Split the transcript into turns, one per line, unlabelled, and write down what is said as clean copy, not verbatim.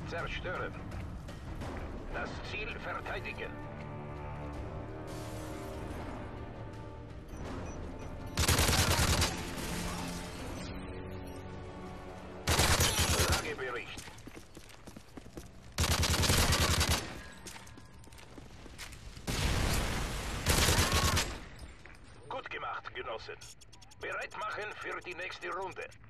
zerstören. Das Ziel verteidigen. Lagebericht. Gut gemacht, Genossen. Bereit machen für die nächste Runde.